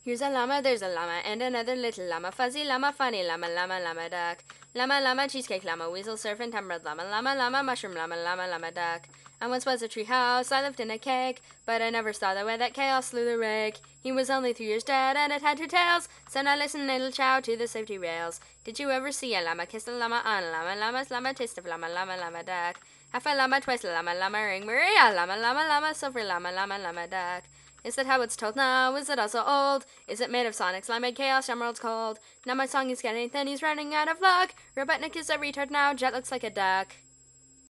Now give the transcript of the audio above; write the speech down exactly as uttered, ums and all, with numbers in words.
Here's a llama, there's a llama, and another little llama. Fuzzy llama, funny llama, llama, llama, duck. Llama, llama, cheesecake llama, weasel servant, emerald llama, llama, llama, mushroom llama, llama, llama, duck. And once was a treehouse, I lived in a cake, but I never saw the way that chaos slew the rake. He was only three years dead, and it had two tails, so now listen, little Chao, to the safety rails. Did you ever see a llama kiss a llama on a llama, llama's llama, taste of llama, llama, llama, duck? Half a llama, twice a llama, llama, ring Maria, llama, llama, llama, silver llama, llama, llama, duck. Is that how it's told now? Is it also old? Is it made of sonics, limeade, chaos, emeralds cold? Now my song is getting thin, he's running out of luck. Robotnik is a retard now, Jet looks like a duck.